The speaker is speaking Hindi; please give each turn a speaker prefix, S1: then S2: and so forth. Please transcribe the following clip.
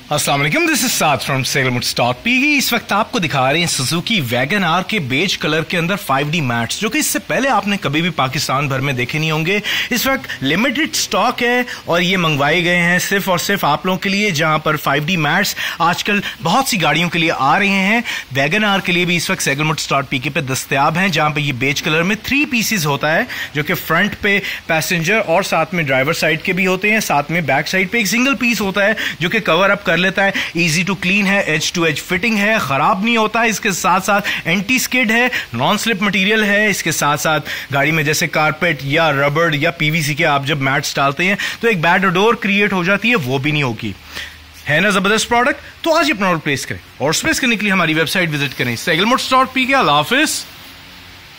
S1: अस्सलाम वालेकुम, दिस इज साद फ्रॉम सेगलमुड स्टॉक पीगी। इस वक्त आपको दिखा रहे हैं सुजुकी वैगन आर के बेज कलर के अंदर 5D मैट्स, जो कि इससे पहले आपने कभी भी पाकिस्तान भर में देखे नहीं होंगे। इस वक्त लिमिटेड स्टॉक है और ये मंगवाए गए हैं सिर्फ और सिर्फ आप लोगों के लिए, जहां पर 5D मैट्स आजकल बहुत सी गाड़ियों के लिए आ रहे हैं। वैगन आर के लिए भी इस वक्त सेगलमुड स्टॉक पीगी पे दस्तयाब हैं, जहां पर ये बेज कलर में 3 पीसेज होता है, जो कि फ्रंट पे पैसेंजर और साथ में ड्राइवर साइड के भी होते हैं। साथ में बैक साइड पे एक सिंगल पीस होता है जो कि कवर अप कर लेता है। इजी टू क्लीन है, एज टू एज फिटिंग है, खराब नहीं होता है। इसके साथ साथ एंटी स्किड है, नॉन स्लिप मटेरियल है। इसके साथ साथ गाड़ी में जैसे कारपेट या रबड़ या पीवीसी के आप जब मैट्स डालते हैं तो एक बैड ओडोर क्रिएट हो जाती है, वो भी नहीं होगी। है ना जबरदस्त प्रोडक्ट? तो आज ही अपना ऑर्डर प्लेस करें और स्पेस करने के लिए हमारी वेबसाइट विजिट करें, सेगलमुड स्टॉक पीगी। अल्लाह हाफिज।